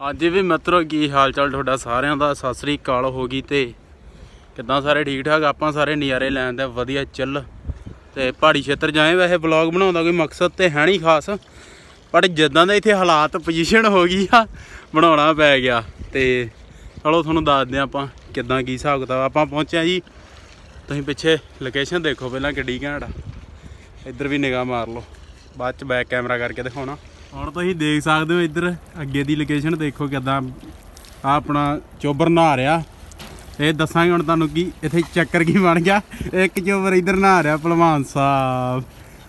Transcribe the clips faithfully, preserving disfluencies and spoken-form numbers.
हाँ जी भी मित्रों की हाल चाल तुहाडा सारिਆਂ ਦਾ सत श्री अकाल हो गई तो किदां सारे ठीक ठाक आपां सारे नज़ारे लैन दे वधिया चिल तो पहाड़ी क्षेत्र जाए वैसे ब्लॉग बनाने का कोई मकसद तो है नहीं खास पर जिदा दे इत्थे हालात पोजीशन हो गई आ बनाना पै गया तो चलो तुहानूं दसदे आपां किदां की हिसाब किताब आपां पहुंचे जी। तुसीं पिछे लोकेशन देखो पहलां किड्डी घैंट आ इधर भी निगाह मार लो बाद च बैक कैमरा करके दिखाउणा। ਹੁਣ ਤੁਸੀਂ देख सकते हो इधर अगे की लोकेशन देखो किदां आ अपना चोबर नहा रहा ये दसांगे हुण तुहानूं कि इत्थे चक्कर की बन गया। एक चोबर इधर नहा रहा भलवान साहब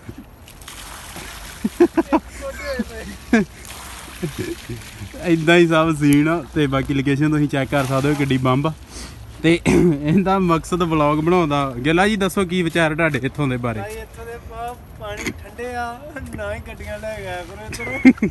इदां ही सब सीन ते बाकी लोकेशन तुसीं चैक कर सकते हो किड्डी बंब ते इहदा मकसद ब्लॉग बनाउण दा। गिला जी दसो की विचार तुहाडे इत्थों दे बारे? पानी ठंडे आ ना ही गड्डियां ले गया करो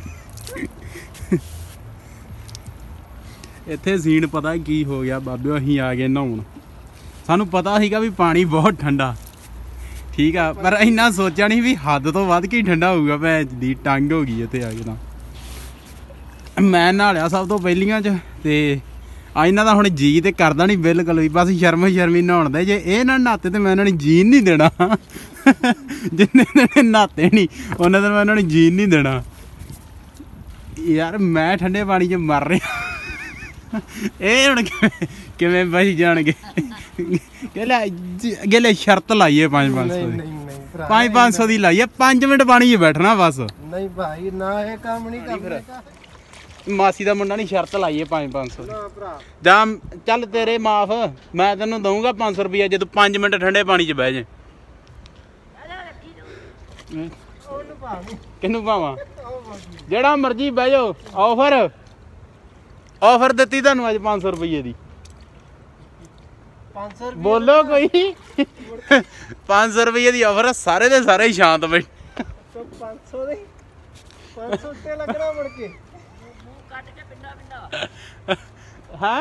इत्थे सीन पता की हो गया बाबे असीं आ गए नहाउण सानूं पता सीगा भी पानी बहुत ठंडा ठीक आ पर इन्ना सोचा नहीं भी हद तो वध के ठंडा होऊगा। भैन दी टंग हो गई इत्थे आ के तां मैं नहा लिया सब तो पहलियां च ते इन्हां दा हुण जी ते करदा नहीं बिल्कुल भी बस शर्म शर्मी नहाउण दे जे इह ना नहाते ते मैं इन्हां नूं जीन नहीं देना जिन्ने दिन नहाते नहीं उन्ने दिन मैं इन्हां नूं जीन नहीं देना यार। मैं ठंडे पानी च मर रहा ਇਹ ਹੁਣ ਕਿਵੇਂ ਬਚ ਜਾਣਗੇ ਕਹਿੰਦਾ ਅਗਲੇ ਸ਼ਰਤ ਲਾਈਏ ਪੰਜ ਪੰਜ ਸੌ ਦੀ ਪੰਜ ਪੰਜ ਸੌ ਦੀ ਲਾਈਏ ਪੰਜ ਮਿੰਟ ਪਾਣੀ 'ਚ ਬੈਠਣਾ ਬਸ। ਨਹੀਂ ਭਾਈ ਨਾ ਇਹ ਕੰਮ ਨਹੀਂ ਕਰਨਾ ਮਾਸੀ ਦਾ ਮੁੰਡਾ ਨਹੀਂ ਸ਼ਰਤ ਲਾਈਏ ਪੰਜ ਪੰਜ ਸੌ ਜਾਂ ਚੱਲ ਤੇਰੇ ਮਾਫ ਮੈਂ ਤੈਨੂੰ ਦਊਂਗਾ ਪੰਜ ਸੌ ਰੁਪਈਆ ਜੇ ਤੂੰ ਪੰਜ ਮਿੰਟ ਠੰਡੇ ਪਾਣੀ 'ਚ ਬਹਿ ਜੇ। ਕਿਹਨੂੰ ਭਾਵਾਂ ਜਿਹੜਾ ਮਰਜੀ ਬਹਿ ਜਾਓ ਆਫਰ ऑफर दी तुहानूं अज पाँच सौ रुपये की बोलो कोई पाँच सौ रुपये की ऑफर सारे दे सारे शांत बैठ है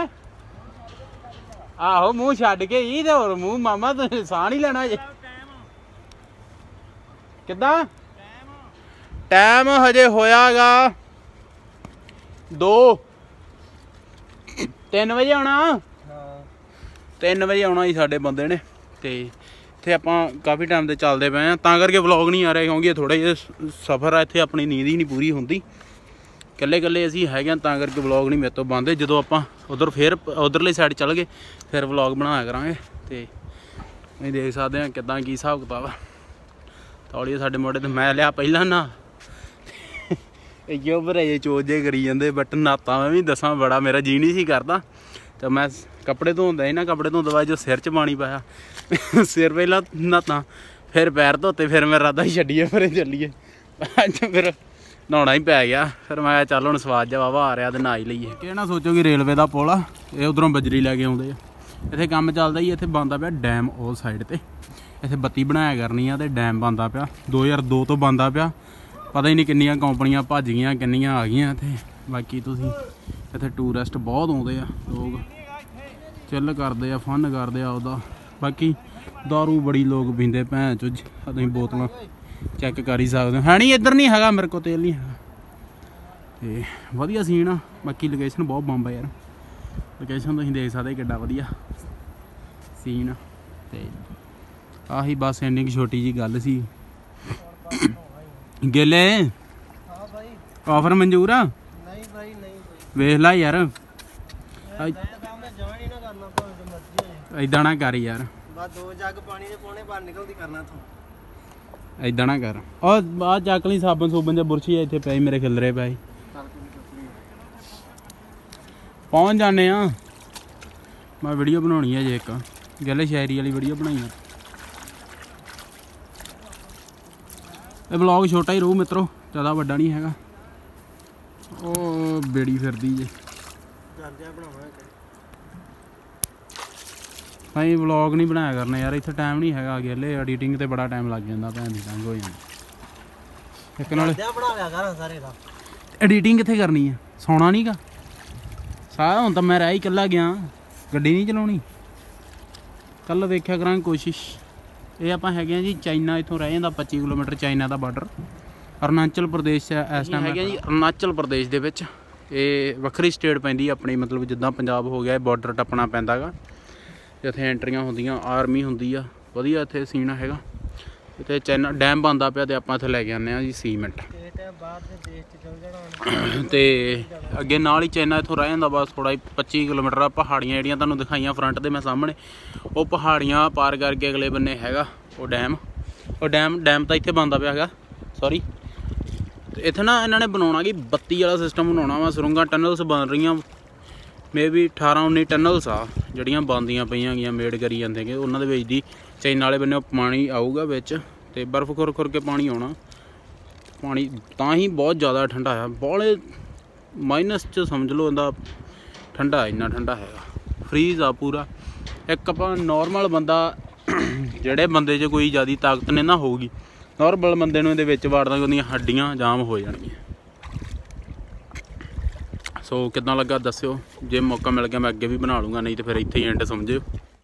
आहो मूँह छड्ड के ही ते होर मूँह मामा तुसीं साह नहीं लेना जे किदां टाइम हजे होयागा दो तीन बजे आना तीन बजे आना जी साढ़े बंदे ने तो इत्थे आपां काफ़ी टाइम से चलते पे हैं तां करके व्लॉग नहीं आ रहे क्योंकि थोड़ा जिहा सफ़र है इत्थे अपनी नींद ही नहीं पूरी होंदी कल्ले कल्ले असीं हैगे तां करके व्लॉग नहीं मेरे तो बनदे। जदों आपां उधर फिर उधरली साइड चल गए फिर व्लॉग बनाया करांगे तो असीं देख सकते हैं किदां की हिसाब किताब तौलिए साडे मोढे ते मैं लिया पहला ना जो भराए चोज जे करी जाते बट नहाता मैं भी दसा बड़ा मेरा जी नहीं सी करता तो मैं कपड़े धोंदा ही ना कपड़े धोंदे बाद जो सिर च पानी पाया सिर पहला नहाता फिर पैर धोते फिर मेरा राधा ही छड्डिए फिर चलीए फिर नहाना ही पै गया। फिर मैं चल हुण स्वाद जा वावा आ रहा तो नहा ही लईए। कि ना सोचो कि रेलवे का पुल आ ये उधरों बजरी लैके आउंदे आ इत्थे काम चलदा ही इत्थे बनदा पिया डैम उस साइड ते इत्थे बत्ती बनाया करनी आ ते डैम बनदा पिया दो हज़ार दो तो बनदा पिया पता ही नहीं किन्नियां कंपनियां भज गई किन्नियां आ गई इत्थे। बाकी तुसीं इत्थे टूरिस्ट बहुत आउंदे आ लोग चिल करदे आ फन करदे आ ओहदा। बाकी दारू बड़ी लोग पींदे भैन चो तुसीं बोतलां चैक कर ही सकदे हो है नहीं इधर नहीं हैगा मेरे को तेल नहीं है ते वधिया सीन आ। बाकी लोकेशन बहुत बंब यार लोकेशन तुसीं देख सकदे किड्डा वधिया सीन ते आही बस इन्नी छोटी जी गल सी। गेले ऑफर मंजूर आ वेख ला यार इदा ना कर यार इदा ना कर और बाहर चक ली साबन सूबन च बुरशी इतने पे मेरे खिलरे पे पहुँच जाने मैं वीडियो बनानी है जे एक गले शायरी वाली वीडियो बनाई है ये ब्लॉग छोटा ही रहू मित्रों ज़्यादा वड्डा नहीं हैगा। ओ बेड़ी फिरदी जे भाई ब्लॉग नहीं बनाया करना यार इत्थे टाइम नहीं हैगा अगले एडिटिंग ते बड़ा टाइम लग जाता भैन दी तंग हो जांदी एक नाल एडिटिंग कित्थे करनी है सौना नहीं गा सारा हुण तां मैं रह ही कल्ला गया गड्डी नहीं चलाउणी कल वेख्या करांगे कोशिश। ये आप है जी चाइना इतों रह जाता पच्ची किलोमीटर चाइना का बार्डर अरुणाचल प्रदेश इस टाइम है जी अरुणाचल प्रदेश के ਇਹ ਵੱਖਰੀ ਸਟੇਟ ਪੈਂਦੀ ਆਪਣੀ, ਮਤਲਬ ਜਿੱਦਾਂ ਪੰਜਾਬ ਹੋ ਗਿਆ ਇਹ ਬਾਰਡਰ ਟੱਪਣਾ ਪੈਂਦਾ ਗਾ। ਇੱਥੇ ਐਂਟਰੀਆਂ ਹੁੰਦੀਆਂ, ਆਰਮੀ ਹੁੰਦੀ ਆ, ਵਧੀਆ ਇੱਥੇ ਸੀਨ ਹੈਗਾ। ਇੱਥੇ ਚਾਈਨਾ ਡੈਮ ਬਣਦਾ ਪਿਆ ਅਤੇ ਆਪਾਂ ਇੱਥੇ ਲੈ ਕੇ ਆਉਂਦੇ ਹਾਂ ਜੀ ਸੀਮੈਂਟ। ਅਤੇ ਅੱਗੇ ਨਾਲ ਹੀ ਚਾਈਨਾ ਇੱਥੋਂ ਰਹਿ ਜਾਂਦਾ ਬਸ ਥੋੜ੍ਹਾ ਹੀ ਪੱਚੀ ਕਿਲੋਮੀਟਰ ਆ। ਪਹਾੜੀਆਂ ਜਿਹੜੀਆਂ ਤੁਹਾਨੂੰ ਦਿਖਾਈਆਂ ਫਰੰਟ 'ਤੇ ਮੈਂ ਸਾਹਮਣੇ, ਉਹ ਪਹਾੜੀਆਂ ਪਾਰ ਕਰਕੇ ਅਗਲੇ ਬੰਨੇ ਹੈਗਾ ਉਹ ਡੈਮ। ਉਹ ਡੈਮ ਡੈਮ ਤਾਂ ਇੱਥੇ ਬਣਦਾ ਪਿਆ ਹੈਗਾ, ਸੌਰੀ। ਅਤੇ ਇੱਥੇ ਨਾ ਇਹਨਾਂ ਨੇ ਬਣਾਉਣਾ ਕਿ ਬੱਤੀ ਵਾਲਾ ਸਿਸਟਮ ਬਣਾਉਣਾ ਵਾ। ਸੁਰੰਗਾਂ ਟਨਲਸ ਬਣ ਰਹੀਆਂ, ਮੇ ਵੀ ਅਠਾਰਾਂ ਉੱਨੀ ਟਨਲਸ ਆ ਜਿਹੜੀਆਂ ਬਣਦੀਆਂ ਪਈਆਂ ਹੈਗੀਆਂ, ਮੇਡ ਕਰੀ ਜਾਂਦੇ ਹੈਗੇ। ਉਹਨਾਂ ਦੇ ਵਿੱਚ ਦੀ ਚਾਈਨਾ ਵਾਲੇ ਬੰਨੇ ਪਾਣੀ ਆਊਗਾ ਵਿੱਚ, ਅਤੇ ਬਰਫ਼ ਖੁਰ ਖੁਰ ਕੇ ਪਾਣੀ ਆਉਣਾ। ਪਾਣੀ ਤਾਂ ਹੀ ਬਹੁਤ ਜ਼ਿਆਦਾ ਠੰਡਾ ਆ, ਬਾਹਲੇ ਮਾਈਨਸ 'ਚ ਸਮਝ ਲਓ ਇਹਦਾ ਠੰਡਾ, ਇੰਨਾ ਠੰਡਾ ਹੈਗਾ, ਫਰੀਜ਼ ਆ ਪੂਰਾ। ਇੱਕ ਆਪਾਂ ਨੋਰਮਲ ਬੰਦਾ, ਜਿਹੜੇ ਬੰਦੇ 'ਚ ਕੋਈ ਜ਼ਿਆਦਾ ਤਾਕਤ ਨਹੀਂ ਨਾ ਹੋਊਗੀ, ਨੋਰਮਲ ਬੰਦੇ ਨੂੰ ਇਹਦੇ ਵਿੱਚ ਵਾੜਦਾ ਉਹਦੀਆਂ ਹੱਡੀਆਂ ਜਾਮ ਹੋ ਜਾਣਗੀਆਂ। ਸੋ ਕਿੱਦਾਂ ਲੱਗਾ ਦੱਸਿਓ, ਜੇ ਮੌਕਾ ਮਿਲ ਗਿਆ ਮੈਂ ਅੱਗੇ ਵੀ ਬਣਾ ਲੂँਗਾ, ਨਹੀਂ ਤਾਂ ਫਿਰ ਇੱਥੇ ਹੀ ਐਂਡ ਸਮਝਿਓ।